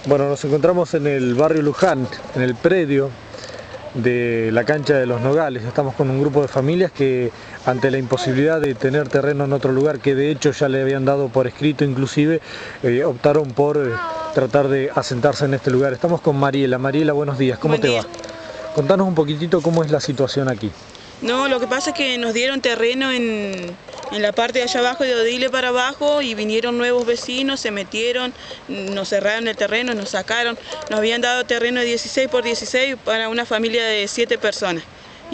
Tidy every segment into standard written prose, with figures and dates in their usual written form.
Bueno, nos encontramos en el barrio Luján, en el predio de la cancha de Los Nogales. Estamos con un grupo de familias que, ante la imposibilidad de tener terreno en otro lugar, que de hecho ya le habían dado por escrito inclusive, optaron por tratar de asentarse en este lugar. Estamos con Mariela. Mariela, buenos días, ¿cómo te va? Contanos un poquitito cómo es la situación aquí. No, lo que pasa es que nos dieron terreno en la parte de allá abajo, de Odile para abajo, y vinieron nuevos vecinos, se metieron, nos cerraron el terreno, nos sacaron. Nos habían dado terreno de 16 por 16 para una familia de 7 personas.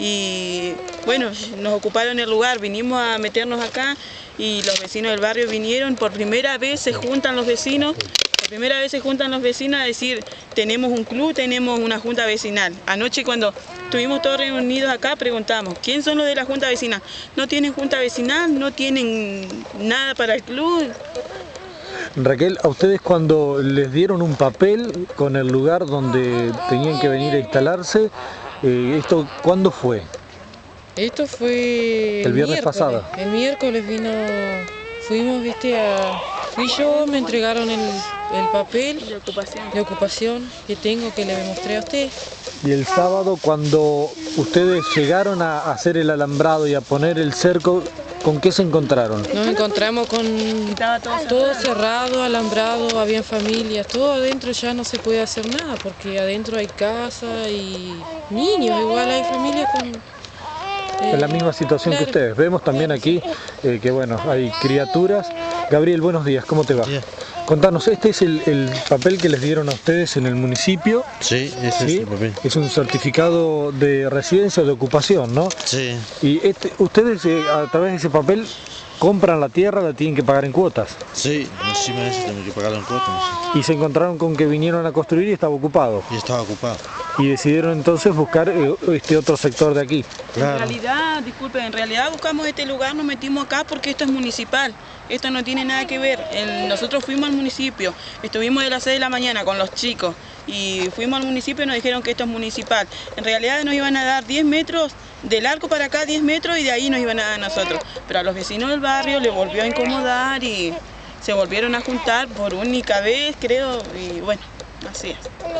Y bueno, nos ocuparon el lugar, vinimos a meternos acá y los vecinos del barrio vinieron. Por primera vez se juntan los vecinos. Primera vez se juntan los vecinos a decir, tenemos un club, tenemos una junta vecinal. Anoche cuando estuvimos todos reunidos acá preguntamos, ¿quién son los de la junta vecinal? No tienen junta vecinal, no tienen nada para el club. Raquel, a ustedes cuando les dieron un papel con el lugar donde tenían que venir a instalarse, ¿esto cuándo fue? Esto fue el viernes pasado. El miércoles fuimos, fui yo, me entregaron el papel de ocupación que tengo, que le mostré a usted. Y el sábado, cuando ustedes llegaron a hacer el alambrado y a poner el cerco, ¿con qué se encontraron? Nos encontramos con todo cerrado, alambrado, habían familias, todo adentro ya no se puede hacer nada, porque adentro hay casa y niños, igual hay familias con... En la misma situación que ustedes. Vemos también aquí que bueno, hay criaturas. Gabriel, buenos días, ¿cómo te va? Bien. Contanos, este es el papel que les dieron a ustedes en el municipio. Sí, ese es el papel. Es un certificado de residencia o de ocupación, ¿no? Sí. Y ustedes a través de ese papel compran la tierra, la tienen que pagar en cuotas. Sí, encima de eso tengo que pagarlo en cuotas. Y se encontraron con que vinieron a construir y estaba ocupado. Y estaba ocupado. Y decidieron entonces buscar este otro sector de aquí. Claro. En realidad, disculpen, en realidad buscamos este lugar, nos metimos acá porque esto es municipal. Esto no tiene nada que ver. Nosotros fuimos al municipio, estuvimos de las 6 de la mañana con los chicos y fuimos al municipio y nos dijeron que esto es municipal. En realidad nos iban a dar 10 metros, del arco para acá 10 metros y de ahí nos iban a dar a nosotros. Pero a los vecinos del barrio les volvió a incomodar y se volvieron a juntar por única vez, creo, y bueno, así es.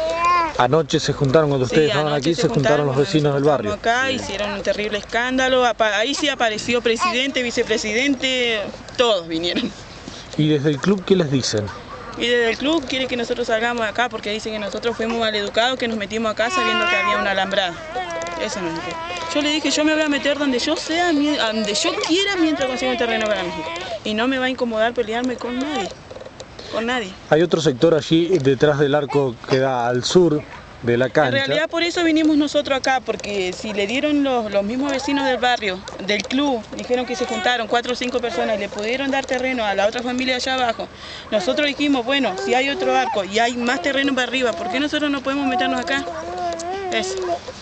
Anoche se juntaron, cuando ustedes estaban aquí, se juntaron los vecinos del barrio. Acá hicieron un terrible escándalo, ahí sí apareció presidente, vicepresidente, todos vinieron. ¿Y desde el club qué les dicen? Y desde el club quiere que nosotros salgamos acá porque dicen que nosotros fuimos maleducados, que nos metimos acá sabiendo que había una alambrada. Eso nos dijo. Yo le dije, yo me voy a meter donde yo sea, donde yo quiera mientras consiga un terreno para mí. Y no me va a incomodar pelearme con nadie. Con nadie. Hay otro sector allí detrás del arco que da al sur de la cancha. En realidad por eso vinimos nosotros acá, porque si le dieron los mismos vecinos del barrio, del club, dijeron que se juntaron 4 o 5 personas y le pudieron dar terreno a la otra familia allá abajo. Nosotros dijimos, bueno, si hay otro arco y hay más terreno para arriba, ¿por qué nosotros no podemos meternos acá? Eso.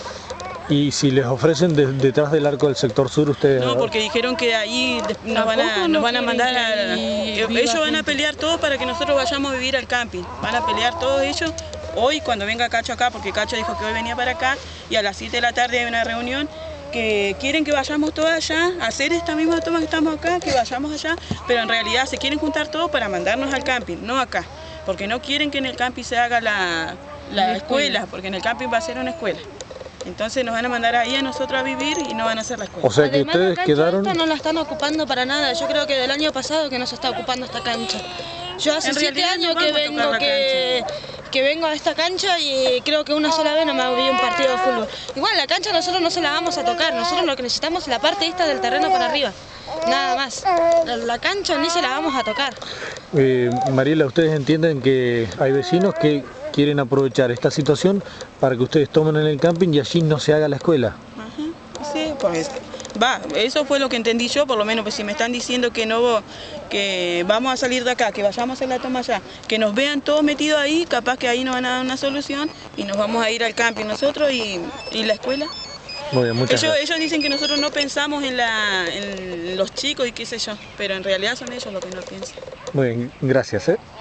Y si les ofrecen detrás del arco del sector sur, ustedes... No, porque dijeron que ahí nos van a mandar a... Ellos van a pelear todos para que nosotros vayamos a vivir al camping. Van a pelear todos ellos hoy cuando venga Cacho acá, porque Cacho dijo que hoy venía para acá y a las 7 de la tarde hay una reunión que quieren que vayamos todos allá a hacer esta misma toma que estamos acá, que vayamos allá, pero en realidad se quieren juntar todos para mandarnos al camping, no acá, porque no quieren que en el camping se haga la escuela, porque en el camping va a ser una escuela. Entonces nos van a mandar ahí a nosotros a vivir y no van a hacer la escuela. O sea que además, ustedes la cancha quedaron... esta no la están ocupando para nada. Yo creo que del año pasado que no se está ocupando esta cancha. Yo hace 7 años que vengo a esta cancha y creo que una sola vez no me vi un partido de fútbol. Igual la cancha nosotros no se la vamos a tocar. Nosotros lo que necesitamos es la parte esta del terreno para arriba. Nada más. La cancha ni se la vamos a tocar. Mariela, ¿ustedes entienden que hay vecinos que quieren aprovechar esta situación para que ustedes tomen en el camping y allí no se haga la escuela? Ajá, sí, pues eso fue lo que entendí yo, por lo menos, pues si me están diciendo que no, que vamos a salir de acá, que vayamos a hacer la toma allá, que nos vean todos metidos ahí, capaz que ahí nos van a dar una solución y nos vamos a ir al camping nosotros y la escuela. Muy bien, muchas gracias. Ellos dicen que nosotros no pensamos en los chicos y qué sé yo, pero en realidad son ellos los que no piensan. Muy bien, gracias.